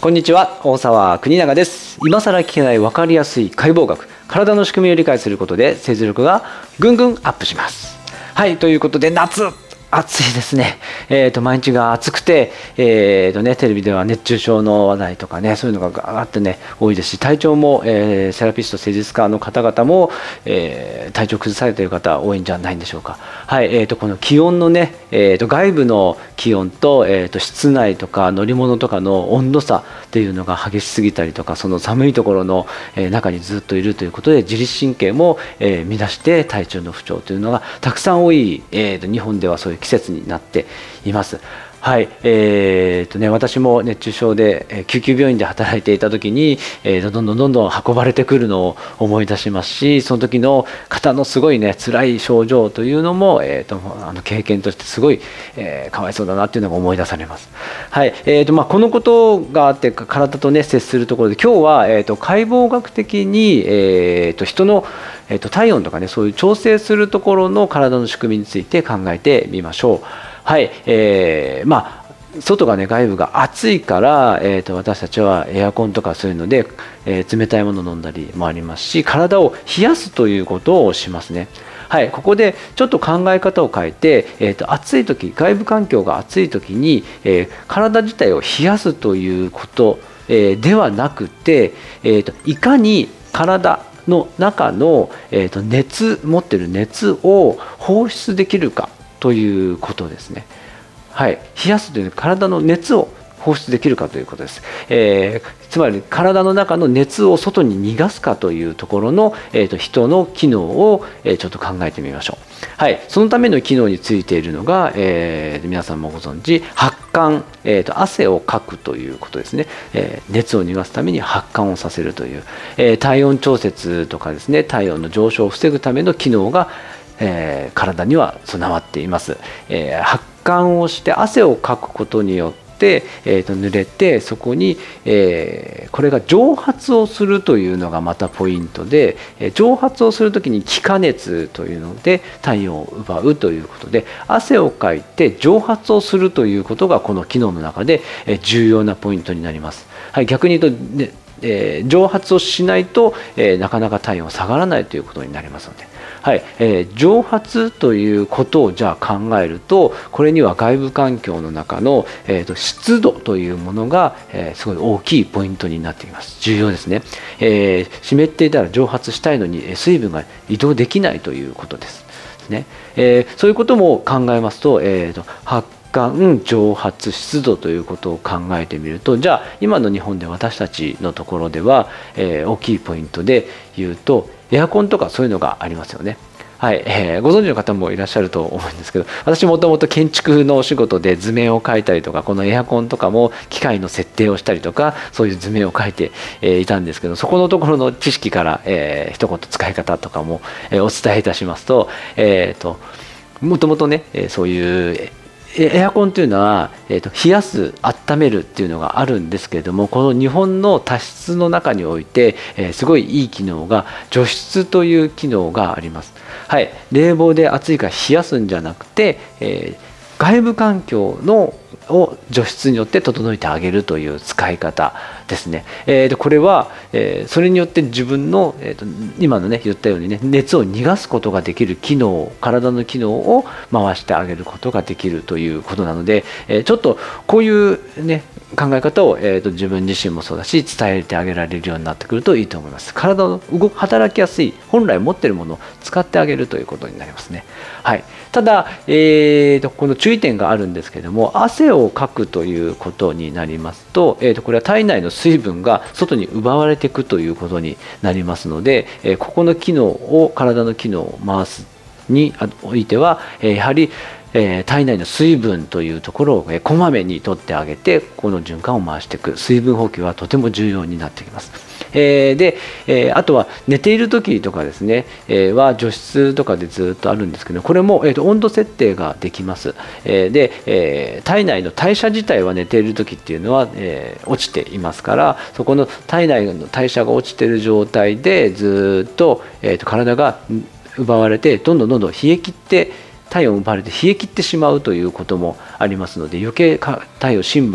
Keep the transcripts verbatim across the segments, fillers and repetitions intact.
こんにちは、大沢国永です。今更聞けない分かりやすい解剖学、体の仕組みを理解することで生存力がぐんぐんアップします。はい、ということで夏暑いですね。えー、と毎日が暑くて、えーとね、テレビでは熱中症の話題とかね、そういうのがあってね多いですし、体調も、えー、セラピスト施術家の方々も、えー、体調崩されている方多いんじゃないんでしょうか。はい、えー、とこの気温のね、えー、と外部の気温と、えー、と室内とか乗り物とかの温度差っていうのが激しすぎたりとか、その寒いところの、えー、中にずっといるということで自律神経も、えー、乱して体調の不調というのがたくさん多い、えー、と日本ではそういう季節になっています。はい、えーとね、私も熱中症で、えー、救急病院で働いていた時に、えー、どんどんどんどん運ばれてくるのを思い出しますし、その時の方のすごいね辛い症状というのも、えーとあの経験としてすごい、えー、かわいそうだなっていうのが思い出されます。はい、えーとまあ、このことがあって体とね接するところで、今日は、えーと解剖学的に、えーと人の、えーと体温とかね、そういう調整するところの体の仕組みについて考えてみましょう。はい、えー、まあ外がね外部が暑いから、えー、と私たちはエアコンとかそういうので、えー、冷たいものを飲んだりもありますし、体を冷やすということをしますね。はい、ここでちょっと考え方を変えて、えー、と暑い時、外部環境が暑い時に、えー、体自体を冷やすということ、えー、ではなくて、えー、といかに体の中の、えー、と熱持ってる熱を放出できるかということですね。はい、冷やすというのは体の熱を放出できるかということです。えー、つまり体の中の熱を外に逃がすかというところの、えー、と人の機能を、えー、ちょっと考えてみましょう。はい、そのための機能についているのが、えー、皆さんもご存知発汗、えー、と汗をかくということですね。えー、熱を逃がすために発汗をさせるという、えー、体温調節とかですね、体温の上昇を防ぐための機能が、えー、体には備わっています。えー、発汗をして汗をかくことによって、えー、と濡れて、そこに、えー、これが蒸発をするというのがまたポイントで、えー、蒸発をするときに気化熱というので体温を奪うということで、汗をかいて蒸発をするということがこの機能の中で、えー、重要なポイントになります。はい、逆に言うと、ねえー、蒸発をしないと、えー、なかなか体温下がらないということになりますので、はいえー、蒸発ということをじゃあ考えると、これには外部環境の中の、えー、と湿度というものが、えー、すごい大きいポイントになっています。重要ですね。えー、湿っていたら蒸発したいのに水分が移動できないということですね。えー、そういうことも考えますと、えー、と発汗、蒸発、湿度ということを考えてみると、じゃあ今の日本で私たちのところでは、えー、大きいポイントで言うとエアコンとかそういうのがありますよね。はい、えー、ご存知の方もいらっしゃると思うんですけど、私もともと建築のお仕事で図面を描いたりとか、このエアコンとかも機械の設定をしたりとか、そういう図面を描いて、えー、いたんですけど、そこのところの知識から、えー、一言使い方とかも、えー、お伝えいたしますと、えーと、もともとね、えー、そういうエアコンというのは、えー、と冷やす、温めるっていうのがあるんですけれども、この日本の多湿の中において、えー、すごいいい機能が除湿という機能があります。はい、冷房で暑いから冷やすんじゃなくて、えー、外部環境のを除湿によって整えてあげるという使い方ですね。えー、とこれは、えー、それによって自分の、えー、と今のね言ったようにね、熱を逃がすことができる機能、体の機能を回してあげることができるということなので、えー、ちょっとこういうね考え方を、えー、と自分自身もそうだし伝えてあげられるようになってくるといいと思います。体の動く働きやすい本来持っているものを使ってあげるということになりますね。はい、ただ、えー、とこの注意点があるんですけれども、汗をかくということになりますと、えー、とこれは体内の水分が外に奪われていくということになりますので、えー、ここの機能を体の機能を回すにおいては、えー、やはりえー、体内の水分というところを、えー、こまめに取ってあげて、この循環を回していく水分補給はとても重要になってきます。えー、で、えー、あとは寝ている時とかですね、えー、は除湿とかでずっとあるんですけど、これも、えー、と温度設定ができます。えー、で、えー、体内の代謝自体は寝ている時っていうのは、えー、落ちていますから、そこの体内の代謝が落ちている状態でずっと、えー、と体が奪われて、どんどんどんどん冷え切って体温を奪われて冷え切ってしまうということもありますので、余計体温深部が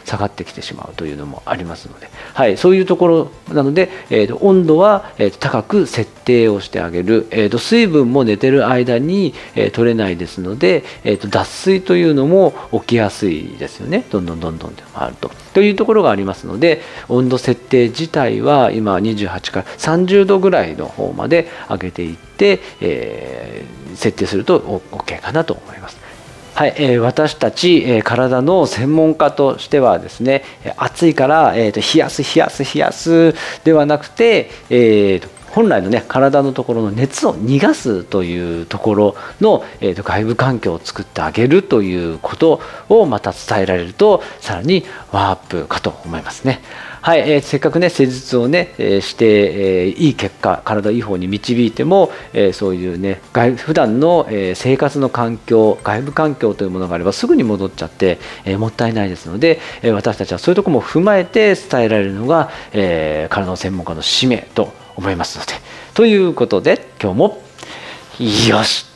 下がってきてしまうというのもありますので、はい、そういうところなので、えー、と温度は、えー、と高く設定をしてあげる、えー、と水分も寝てる間に、えー、取れないですので、えー、と脱水というのも起きやすいですよね。どんどんどんどんで回るとというところがありますので、温度設定自体は今にじゅうはちからさんじゅうどぐらいの方まで上げていって、えー、設定すると OK かなと思います。はい、えー、私たち、えー、体の専門家としてはですね、暑いから、えー、と冷やす冷やす冷やすではなくて、えーと本来のね体のところの熱を逃がすというところの、えー、と外部環境を作ってあげるということをまた伝えられるとさらにワープかと思いますね。はい、えー、せっかくね施術をね、えー、して、えー、いい結果体いい方に導いても、えー、そういうね外普段の、えー、生活の環境外部環境というものがあればすぐに戻っちゃって、えー、もったいないですので、えー、私たちはそういうところも踏まえて伝えられるのが、えー、体の専門家の使命と思いますので、ということで今日もよし